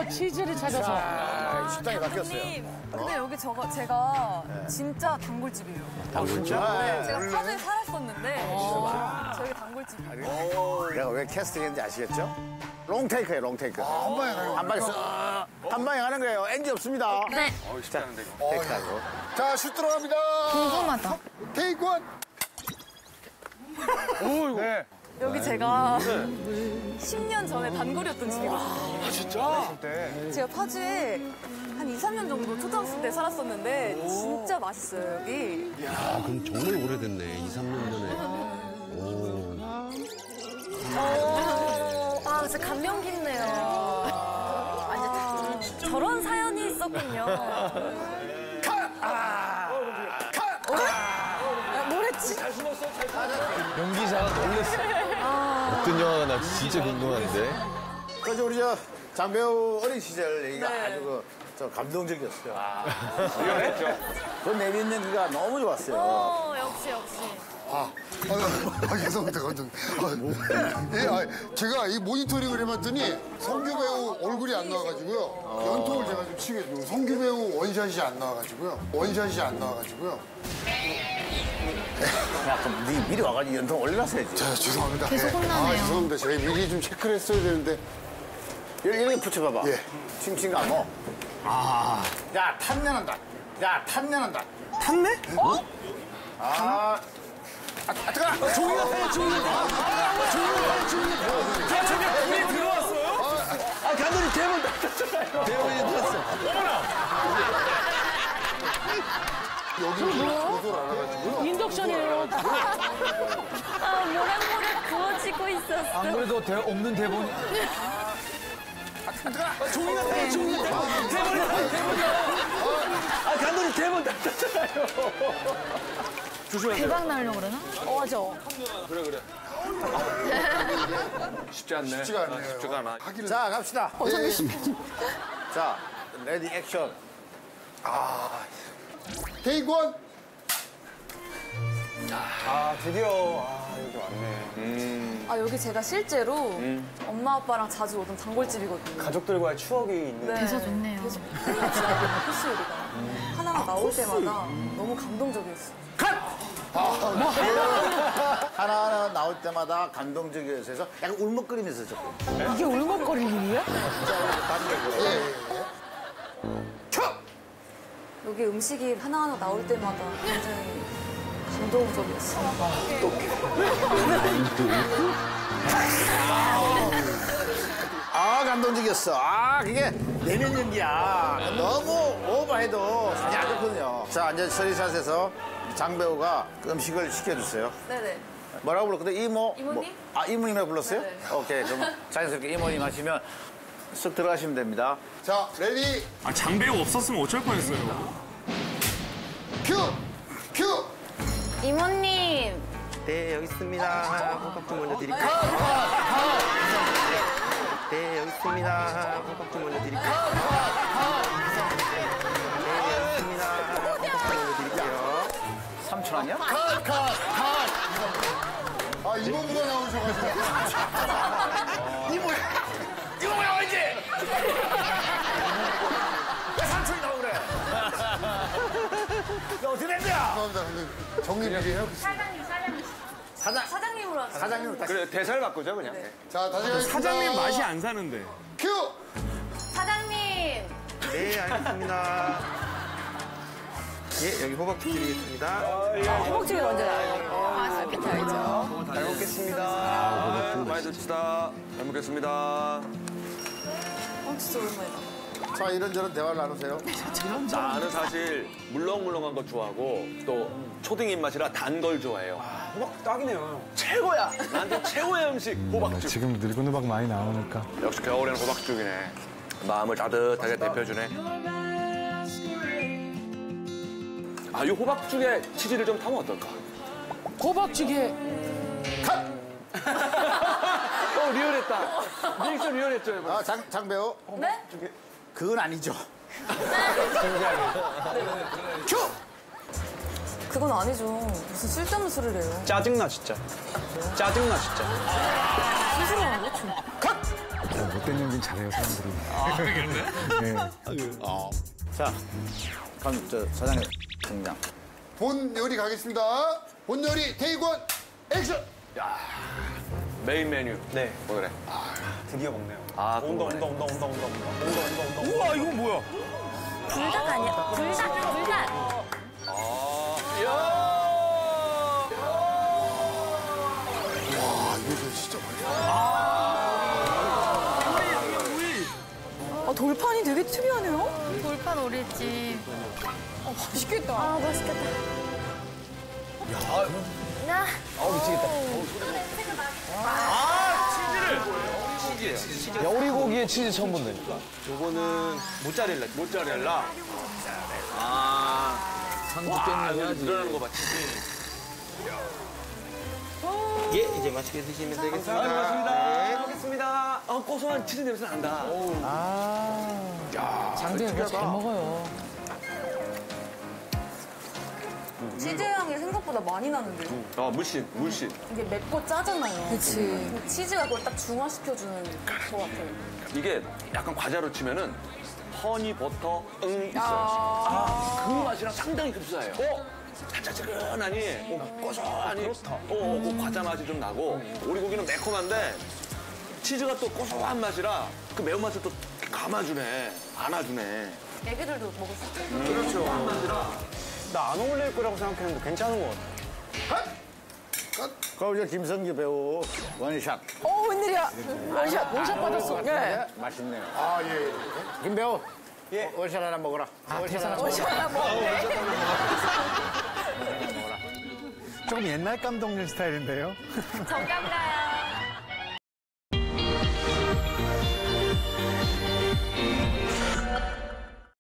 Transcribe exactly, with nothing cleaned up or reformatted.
드디어 치즈를 찾아서. 아, 식당이 바뀌었어요. 근데 여기 저거 제가 네. 진짜 단골집이에요. 단골집? 네, 제가 파주에 살았었는데 저기 단골집이에요. 내가 왜 캐스팅했는지 아시겠죠? 롱테이크예요, 롱테이크. 아, 한 방에 가는 한 방에 쓱, 한 방에 가는 거예요. 엔지 없습니다. 네. 자, 테이크하고. 자, 슛 들어갑니다. 궁금하다. 테이크 원. 오, 네. 여기 제가 십 년 전에 단골이었던 집이거든요. 아, 진짜? 제가 파주에 한 이, 삼 년 정도 초등학생 때 살았었는데 진짜 맛있어요, 여기. 아, 그럼 정말 오래됐네. 이, 삼 년 전에. 오. 어, 아, 진짜 감명 깊네요. 아, 저런 사연이 있었군요. 컷! 아! 컷! 아, 뭘 했지? 연기자가 놀랬어. 어떤 영화가 나 진짜 궁금한데. 그래서 우리 저 장배우 어린 시절 얘기가 네. 아주 그, 저 감동적이었어요. 아, 리얼했죠. 그 내빈 연기가 너무 좋았어요. 어, 역시, 역시. 아, 아, 아 죄송합니다, 감독님. 아, 예, 아, 제가 이 모니터링을 해봤더니 성규 배우 얼굴이 안 나와가지고요. 연통을 제가 좀 치겠어요. 성규 배우 원샷이 안 나와가지고요. 원샷이 안 나와가지고요. 야, 그럼 네 미리 와가지고 연통 올려놨어야지. 자, 죄송합니다. 계속 예. 혼나네요. 아, 죄송합니다. 제가 미리 좀 체크를 했어야 되는데. 이렇게, 이렇게 붙여봐봐. 예. 칭칭가모. 아. 야, 탐내난다. 야, 탐내난다. 탐내? 어? 아. 아, 아, 뜨거워! 종이가 돼, 종이가 돼. 아, 종이가 돼, 종이가 돼. 야, 저기 우리 들어왔어요? 아, 감독님 대본 땄잖아요. 대본이 들었어. 여기 고소를 안 해가지고요. 인덕션이에요. 아, 모락모락 구워지고 있었어. 안 그래도 대, 없는 대본. 아, 종이가 돼, 종이가 돼. 대본이 돼, 대본이요. 아, 감독님 대본 땄잖아요. 대박 나려고 그러나? 어, 맞아. 그래, 그래. 쉽지 않네. 쉽지가 않네요. 쉽지가 않아. 하기는. 자, 갑시다. 예. 자, 레디 액션. 테이크 원. 아, 드디어. 아, 여기 왔네. 아, 여기 제가 실제로 엄마 아빠랑 자주 오던 단골집이거든요. 가족들과의 추억이 있는. 네. 대사 좋네요. 계속 흘러지거든요, 코스 요리가. 하나가 나올 때마다 너무 감동적이었어요. 하나하나 나올 때마다 감동적이어서 해서 약간 울먹거리면서 조금. 이게 울먹거릴 일이야? 여기 음식이 하나하나 나올 때마다 굉장히 감동적이었어요. 아, 감동적이었어. 아, 그게 내면 연기야. 너무 오버해도 사실 안 좋거든요. 자, 이제 서리샷에서 장배우가 그 음식을 시켜주세요. 네네. 뭐라고 불렀거든? 이모? 이모님? 뭐, 아, 이모님이라고 불렀어요? 네. 오케이. 그럼 자연스럽게 이모님 하시면 쓱 들어가시면 됩니다. 자, 레디. 아, 장배우 없었으면 어쩔 뻔했어요. 큐. 큐. 이모님! 네, 여기 있습니다. 호박 좀 먼저 드릴까요? 네, 여기 있습니다. 호박 좀 먼저 드릴까요? 네, 여기 있습니다. 호박 좀 먼저 드릴게요. 삼촌 아니야? 컷, 컷, 컷. 아, 이모부가 나오셔가지고. 이모야! 이모야, 언제? 왜 삼촌이 나오고 그래? 야, 어떻게 된 거야? 죄송합니다. 근데 정리 미리 해요. 사장님, 사장님. 사장, 사장님으로 하세요. 사장님으로 다시. 그래, 대사를 바꾸자, 그냥. 자, 다시 가겠습니다. 사장님 맛이 안 사는데. 큐. 사장님! 네, 알겠습니다. 예, 여기 호박 좀 드리겠습니다. 호박죽이 먼저 나와요. 아, 그때 알죠. 잘 먹겠습니다. 아, 많이 드시다. 잘 먹겠습니다. 어, 진짜 오랜만이다. 자, 이런저런 대화를 나누세요. 나는 사실 물렁물렁한 거 좋아하고 또 초딩 입맛이라 단 걸 좋아해요. 호박 딱이네요. 최고야! 나한테 최고의 음식, 호박죽. 지금 늙은 호박 많이 나오니까. 역시 겨울에는 호박죽이네. 마음을 따뜻하게 데펴주네. 아, 이 호박죽에 치즈를 좀 타면 어떨까? 호박죽에 어, 리얼했다. 리액션 리얼했죠, 이번. 아, 장, 장배우. 네? 그건 아니죠. 큐! 그건 아니죠. 무슨 쓸데없는 소리를 해요. 짜증나, 진짜. 짜증나, 진짜. 스스로 하는 거? 좀. 컷! 못된 연기는 잘해요, 사람들이. 아, 그랬네? 네. 어. 자, 그럼 저 사장님 등장. 본 요리 가겠습니다. 본 요리 테이크원 액션. 메인 메뉴. 네. 뭐래? 드디어 먹네요. 아, 온다, 온다, 온다, 온다, 온다, 온다, 온다, 온다, 온다. 우와, 이건 뭐야? 불닭 아니야? 불닭, 불닭. 아, 이거 진짜 맛있다. 아, 돌판이 되게 특이하네요. 돌판 오리집. 아, 맛있겠다. 아, 맛있겠다. 야. 어우, 미치겠다. 치즈를. 오리고기에 치즈 처음 본다. 요거는 모짜렐라. 모짜렐라. 아. 상주 깻잎 늘어나는 거 봐, 치즈. 예, 이제 맛있게 드시면 되겠습니다. 아, 고맙습니다. 네. 먹겠습니다. 어, 고소한 치즈 냄새 난다. 장동현 이거 잘 먹어요. 치즈 향이 생각보다 많이 나는데요. 어, 물씬, 물씬. 이게 맵고 짜잖아요. 그치. 치즈가 그걸 딱 중화시켜주는 것 같아요. 이게 약간 과자로 치면은 허니 버터 응 있어요. 아, 그 맛이랑 상당히 흡사해요. 어? 짜짜짜근하니 어, 고소하니 어, 어, 그 과자 맛이 좀 나고 오리고기는 매콤한데 치즈가 또 고소한 맛이라 그 매운맛을 또 감아주네, 안아주네. 애기들도 먹을 수 있죠. 나 안 어울릴 거라고 생각했는데 괜찮은 것 같아. 그럼 이제 김성규 배우 원샷. 어, 웬일이야. 원샷, 원샷 받았어. 네. 맛있네요. 아, 예. 김 배우. 예. 원샷 하나 먹어라. 아, 원샷 대사가 하나 좋아. 먹어라. 조금 옛날 감독님 스타일인데요? 정감가요.